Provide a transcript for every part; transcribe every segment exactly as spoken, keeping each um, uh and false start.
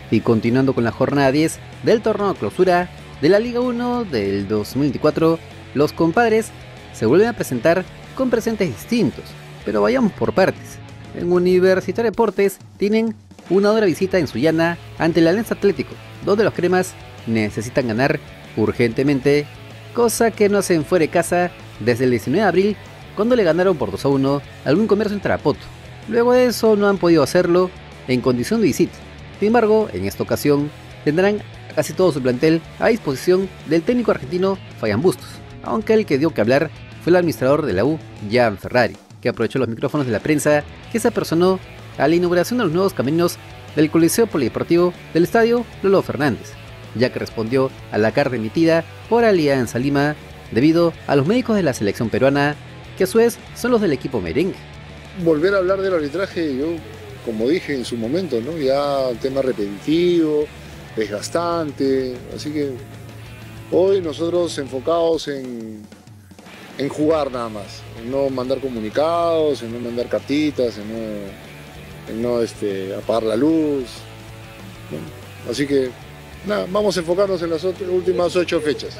Y continuando con la jornada diez del torneo clausura de la Liga uno del dos mil veinticuatro, los compadres se vuelven a presentar con presentes distintos, pero vayamos por partes. En Universitario Deportes tienen una dura visita en Sullana ante el Alianza Atlético, donde los cremas necesitan ganar urgentemente, cosa que no hacen fuera de casa desde el diecinueve de abril, cuando le ganaron por dos a uno a algún comercio en Tarapoto. Luego de eso no han podido hacerlo en condición de visita. Sin embargo, en esta ocasión tendrán casi todo su plantel a disposición del técnico argentino Fabián Bustos, aunque el que dio que hablar fue el administrador de la U, Gian Ferrari, que aprovechó los micrófonos de la prensa que se apersonó a la inauguración de los nuevos caminos del Coliseo Polideportivo del Estadio Lolo Fernández, ya que respondió a la carta emitida por Alianza Lima debido a los médicos de la selección peruana, que a su vez son los del equipo merengue. Volver a hablar del arbitraje, yo, como dije en su momento, ¿no? Ya el tema repetitivo, desgastante, así que hoy nosotros enfocados en, en jugar nada más, en no mandar comunicados, en no mandar cartitas, en no, en no este, apagar la luz, ¿no? Así que nada, vamos a enfocarnos en las últimas ocho fechas.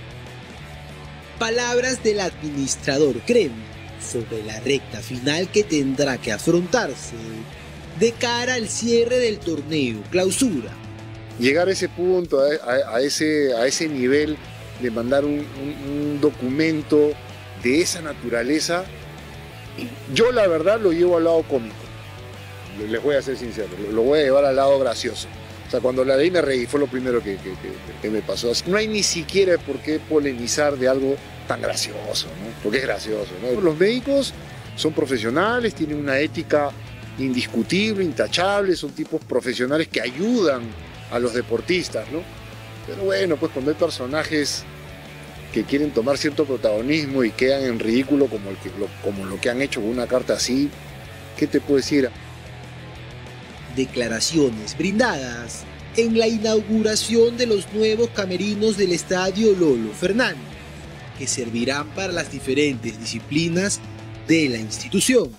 Palabras del administrador Crema sobre la recta final que tendrá que afrontarse de cara al cierre del torneo clausura. Llegar a ese punto, a, a, a, ese, a ese nivel de mandar un, un, un documento de esa naturaleza, yo la verdad lo llevo al lado cómico, les voy a ser sincero, lo, lo voy a llevar al lado gracioso. O sea, cuando la leí me reí, fue lo primero que, que, que, que me pasó. No hay ni siquiera por qué polemizar de algo tan gracioso, ¿no? Porque es gracioso, ¿no? Los médicos son profesionales, tienen una ética indiscutible, intachable, son tipos profesionales que ayudan a los deportistas, ¿no? Pero bueno, pues cuando hay personajes que quieren tomar cierto protagonismo y quedan en ridículo como, el que, lo, como lo que han hecho con una carta así, ¿qué te puedo decir? Declaraciones brindadas en la inauguración de los nuevos camerinos del Estadio Lolo Fernández, que servirán para las diferentes disciplinas de la institución.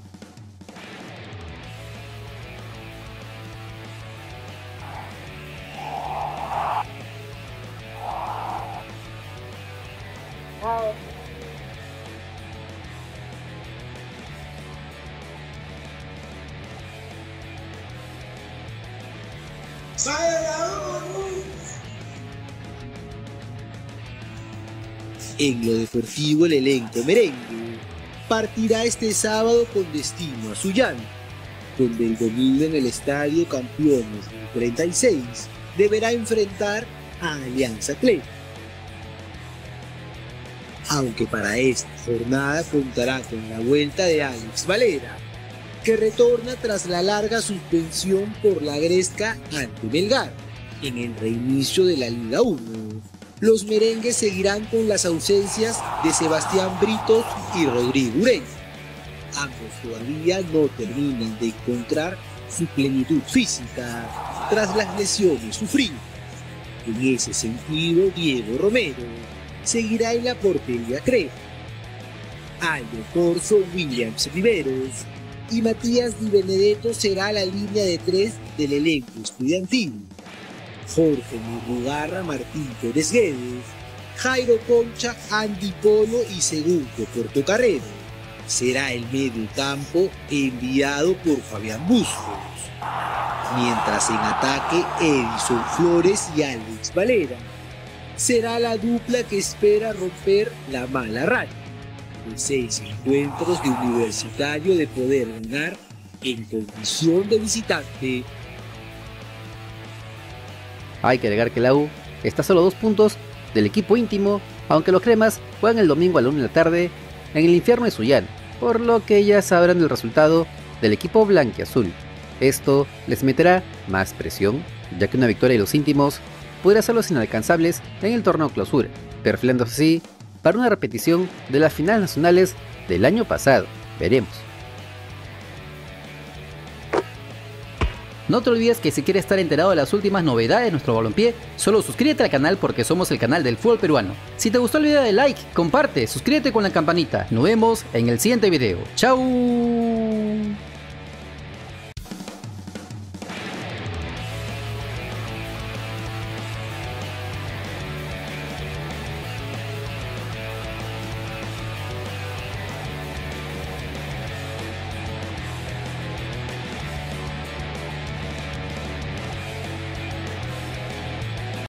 En lo deportivo, el elenco merengue partirá este sábado con destino a Sullana, donde el domingo en el Estadio Campeones del treinta y seis deberá enfrentar a Alianza Atlético. Aunque para esta jornada contará con la vuelta de Alex Valera, que retorna tras la larga suspensión por la gresca ante Melgar en el reinicio de la Liga uno. Los merengues seguirán con las ausencias de Sebastián Britos y Rodrigo Ureña. Ambos todavía no terminan de encontrar su plenitud física tras las lesiones sufridas. En ese sentido, Diego Romero seguirá en la portería Crema. Aldo Corso, Williams Riveros y Matías Di Benedetto será la línea de tres del elenco estudiantil. Jorge Murrugarra, Martín Pérez Guedes, Jairo Concha, Andy Polo y Segundo Portocarrero será el medio campo enviado por Fabián Bustos. Mientras en ataque, Edison Flores y Alex Valera será la dupla que espera romper la mala racha de seis encuentros de Universitario de poder ganar en condición de visitante. Hay que agregar que la U está a solo dos puntos del equipo íntimo, aunque los cremas juegan el domingo a la una de la tarde en el infierno de Sullana, por lo que ya sabrán el resultado del equipo blanquiazul. Esto les meterá más presión, ya que una victoria de los íntimos podría hacerlos inalcanzables en el torneo clausura, perfilándose así para una repetición de las finales nacionales del año pasado. Veremos. No te olvides que si quieres estar enterado de las últimas novedades de nuestro balompié, solo suscríbete al canal porque somos el canal del fútbol peruano. Si te gustó el video, dale like, comparte, suscríbete con la campanita. Nos vemos en el siguiente video. ¡Chao!